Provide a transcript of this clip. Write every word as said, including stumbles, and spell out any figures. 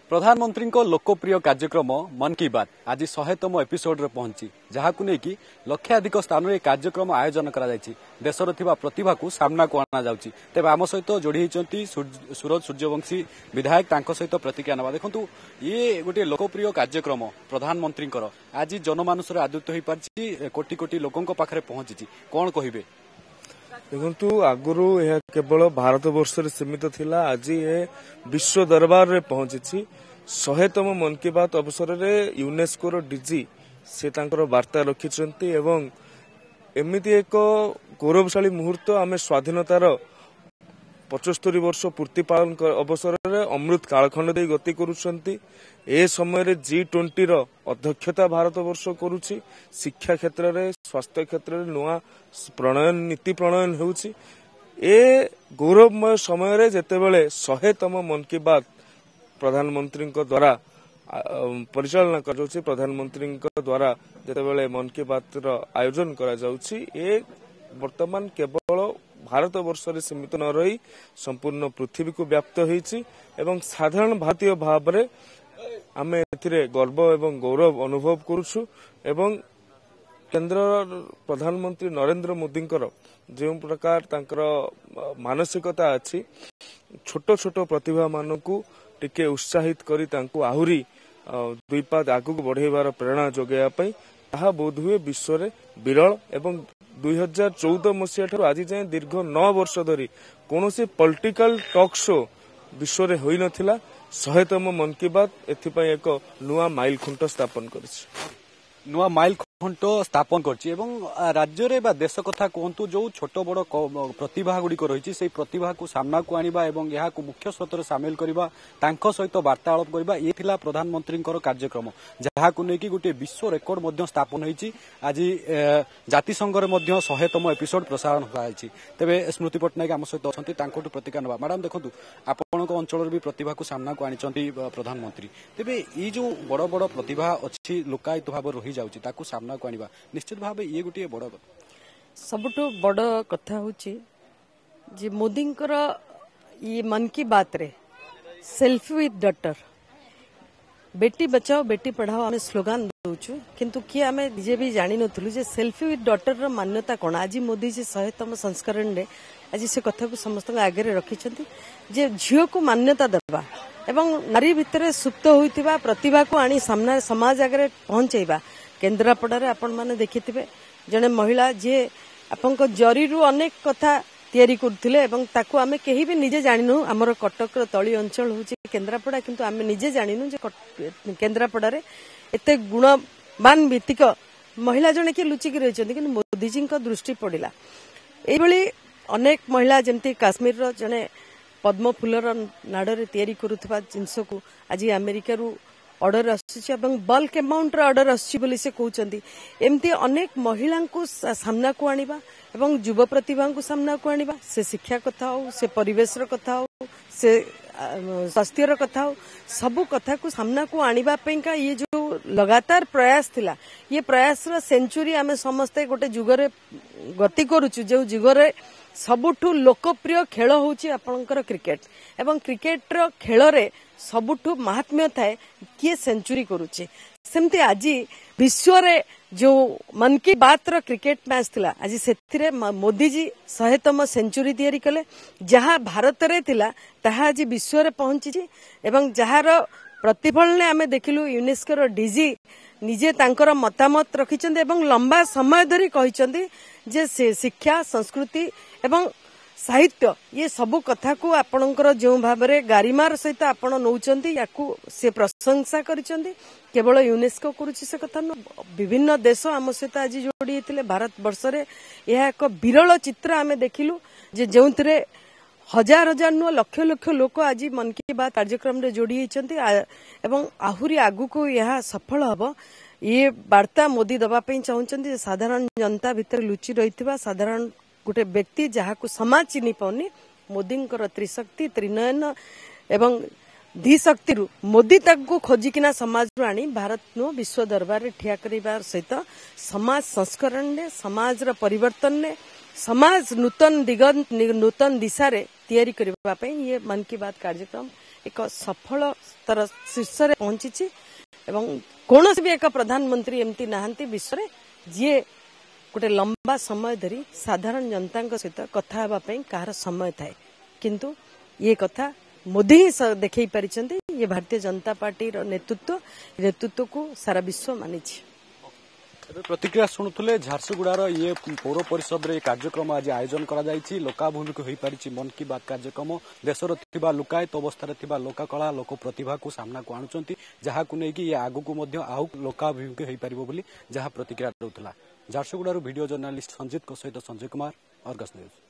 प्रधानमंत्री लोकप्रिय कार्यक्रम मन की बात आज शहेतम एपिसोड पहुंची जहां नहीं लक्षाधिक स्थान में कार्यक्रम आयोजन कर देशर थिबा प्रतिभा को सामना को आना जाउची। तेबे आम सहित जोड़ी होती सूरज सूर्यवंशी विधायक तांको सहित प्रतिक्रिया नवा। देखंतु ये गोटे लोकप्रिय कार्यक्रम प्रधानमंत्री आज जनमानस आदृत हो पार्टी कोटी कोटी लोकों पाखरे पहुंची कौन कहिबे? देखु आगुरी यह केवल भारत वर्ष सीमित थिला, आज ये विश्व दरबार रे पहुंची। शहेतम मन की बात अवसर में यूनेस्को डीजी से तांकर वार्ता रखिंट एवं एमती एक गौरवशाली मुहूर्त आम स्वाधीनतार पचस्तरी वर्ष पूर्ति पालन अवसर में अमृत कालखंड दे गति करुछंती। ए समय जी ट्वेंटी रो अध्यक्षता भारत वर्ष करुछि। शिक्षा क्षेत्र में स्वास्थ्य क्षेत्र में नुआ प्रणयन नीति प्रणयन होउछि। ए गौरवमय समय रे जेतेबेले शहेतम मन की बात प्रधानमंत्री द्वारा परिचालना कर जाउछि, प्रधानमंत्री द्वारा जेतेबेले मन की बात रो आयोजन करा जाउछि, ए वर्तमान केवल भारत वर्ष रे सीमित न रही संपूर्ण पृथ्वी को व्याप्त होइछि एवं साधारण भारतीय भाव में आम एथिरे गर्व एवं गौरव अनुभव करुछु। एवं केंद्र प्रधानमंत्री नरेंद्र मोदी जो प्रकार तांकर मानसिकता अच्छी छोट छोट प्रतिभा मानकू टिके उत्साहित करी तांकू आहुरी दुई पाद आगू बढ़ेबार प्रेरणा जोगाइबा पई ताहा बोधहुए विश्व रे विरल। एवं दुई हजार चौदह मसीहा ठारू आज जाए दीर्घ नौ वर्ष धरी कौनसी पॉलिटिकल टॉक शो विश्व रे होई नथिला। शहेतम मन की बात एथिपाई एक नुआ माइल खुंट स्थापन करिछि, नुआ माइल खुंट स्थापन करछि। एवं राज्य रे बा देश कथा कहतु जो छोट बड़ प्रतिभा गुड़िक रही से प्रतिभा को सामना को आनिबा एवं यहाँ को मुख्य स्रोत सामिल करबा तांको सहित वार्तालाप करबा ये थिला प्रधानमंत्री कार्यक्रम जहाँ को लेकिन गोटे विश्व रेकर्ड मध्य स्थापन होइछि। आज जातिसंघ रे मध्य शहेतम एपिसोड प्रसारण होइछि। तेबे स्मृति पट्टनायक आम सहित अछंती तांकोटु प्रतिक्रिया नबा। मैडम देखंतु आपणक अंचल भी प्रतिभा को सामना को आनिचंती प्रधानमंत्री, तेबे ये जो बड़ बड़ प्रतिभा अच्छी लोकायत भाव रही जाउछि ताकू सामना को आनिबा निश्चित भाव ये गोटे बड़ सबुठु बड़ कथा होची जे मोदींकर ये मन की बात रे selfie with daughter Beti Bachao Beti Padhao आम स्लोगान दौचु, किंतु किए आम निजे भी जानी नथुलु जे सेल्फी विथ डॉटर रो मान्यता कोन। आज मोदी जी शहेतम संस्करण रे आज से कथा को समस्त आगे रखिछंती जे झियो को मान्यता देबा एवं नारी भितर सुप्त होइतिबा प्रतिभा को आनी सामना समाज आगे पहुंचेबा। केन्द्रापड़ा आपण माने देखिथिबे जने महिला जे आपनको जरीरु अनेक कथा तैयारी करथिले एवं ताकू आमे केही भी निजे जानिनु। हमर कटक तळी अंचल होची केन्द्रापड़ा, किंतु आमे निजे जानिनु जे केन्द्रापड़ा रे एते गुणवान भित्तिक महिला जने के लुचिक रहिछन्ती, किंतु मोदी जी को दृष्टि पड़िला एई भली अनेक महिला जेमती काश्मीर रो जने पद्म फूलर नाडरे तैयारी करुथबा जिंस को आज अमेरिका रु ऑर्डर आसुछि एवं बल्क अमाउंट रे ऑर्डर आसुछि बोली से कहउचंती। एमती अनेक महिला को सामना को आनिबा एवं युवा प्रतिभा को सामना को आनिबा, से शिक्षा कथा हो, से परिवेश रो कथा हो, से स्वास्थ्य रो कथा हो, सबु कथा को सामना को आनिबा पेका ये जो लगातार प्रयास थिला, ये प्रयास रो सेंचुरी आमे समस्ते गोटे जुगरे गति करूछु। जो जुगरे सबुठु लोकप्रिय खेल होची आपनकर क्रिकेट एवं क्रिकेट रो खेल रे सबुठु महात्म्य थाए किए सेंचुरी करूची। सेमती आज विश्व रे जो मन की बात रो क्रिकेट मैच थिला आज सेथिरे मोदी जी शहेतम सेंचुरी तैयारी कले। जहाँ भारत रे थिला ताहा आज विश्व रे पहुंची एवं जहाँ प्रतिफल ने आमे देखिलु यूनेस्को रो डीजी निजे तांकर मतामत रखिचंद एवं लंबा समय धरी कहिचंदी जे शिक्षा संस्कृति एवं साहित्य ये सबु कथा को आपणकर जो भाव में गारिमार सहित आपण नौचंती याकू से प्रशंसा करिचंदी। केवल यूनेस्को करुछि से कथा न, विभिन्न देश आम सहित आज जोड़ी होते भारत वर्ष रे यह एक विरल चित्र आमे देखिलु जे जोंथरे हजार हजार नु लक्ष लक्ष लोक आज मन की बात कार्यक्रम रे जोड़ी होइचंती एवं आहुरी आगु को यह सफल हबो ये वार्ता मोदी दबा पई चाहउचंती। साधारण जनता भितर लुचि रहितबा साधारण गोटे व्यक्ति जहाँ को समाज चिन्ह पाउनी मोदी त्रिशक्ति त्रिनयन एवं धीशक्ति मोदी ताको खोजिकिना समाज रु आनी भारत नु विश्व दरबार रे ठिया करिबार सहित समाज संस्करण ने समाज रो परिवर्तन ने समाज नूतन दिगंत नूतन दिशा रे तैयारी करबा पई ये मन की बात कार्यक्रम एक सफल तर शीर्ष रे पहुंची एवं कौन भी एक प्रधानमंत्री एमती नहांती विश्व रे जी गोटे लंबा समय धरी साधारण जनता सहित कथा हेबापई कहार समय थाए किंतु ये कथा मोदी ही देखई पारिचंती ये भारतीय जनता पार्टी नेतृत्व नेतृत्व को सारा विश्व मानिछि। प्रतिक्रिया शुणुले झारसुगुड़ार ये पौर परिषद रे कार्यक्रम आज आयोजन करा जायछि लोकाभिमुखी होई पारिछि मन की बात कार्यक्रम देशर थिबा लुकायत अवस्था थिबा लोककला लोक प्रतिभा को सामना को आणुचंती जहा को नेकी ये आगु को मध्य आउ लोकाभिमुखी होई पारिबो बोली जहा प्रतिक्रिया दउतला। झारसुगुड़ार वीडियो जर्नलिस्ट संजीत को सहित संजय कुमार, अर्गस न्यूज।